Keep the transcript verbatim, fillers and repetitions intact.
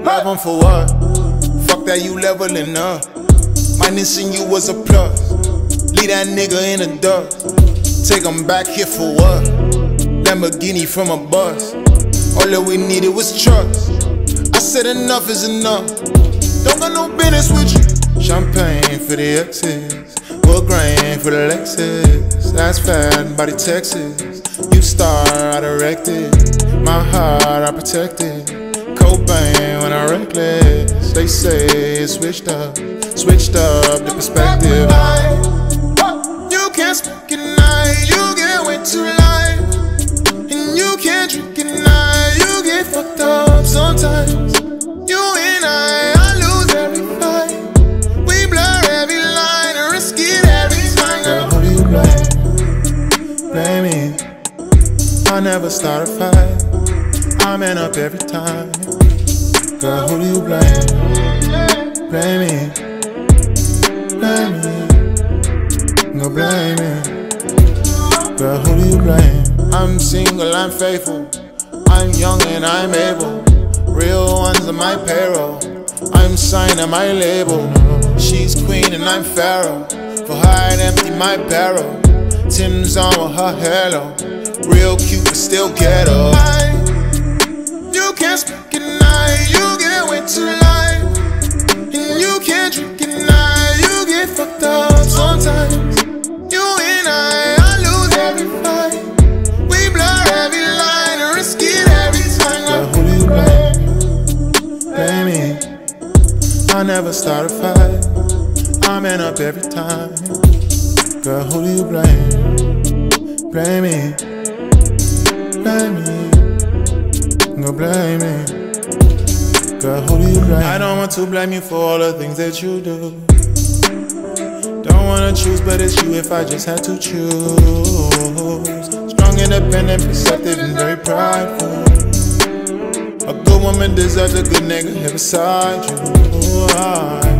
Love him for what? Fuck that, you leveling up. Minusing you was a plus. Leave that nigga in the dust. Take him back here for what? Lamborghini from a bus. All that we needed was trust. I said enough is enough. Don't got no business with you. Champagne for the exes, wood grain for the Lexus. That's fat body Texas. You star, I directed. My heart, I protected. Cobain when I reckless. They say it switched up, switched up the perspective. You can't speak at night, you get way too light. And you can't drink at night, you get fucked up sometimes. You and I, I lose every fight. We blur every line and risk it every time. Girl, who do you blame? Blame me. I never start a fight. I man up every time. Girl, who do you blame? Blame me. Blame me. No blame me. Girl, who do you blame? I'm single, I'm faithful. I'm young and I'm able. Real ones on my payroll. I'm signed on my label. She's queen and I'm pharaoh. For her I'd empty my barrel. Tim's on with her halo. Real cute but still ghetto. You can't speak at night, you get way too light. And you can't drink at night, you get fucked up sometimes. You and I, I lose every fight. We blur every line and risk it every time. Girl, who do you blame? Blame me. I never start a fight. I man up every time. Girl, who do you blame? Blame me. Blame me. No blame me. Girl, who do you blame? I don't want to blame you for all the things that you do. Don't wanna choose, but it's you if I just had to choose. Strong, independent, perceptive, and very prideful. A good woman deserves a good nigga here beside you.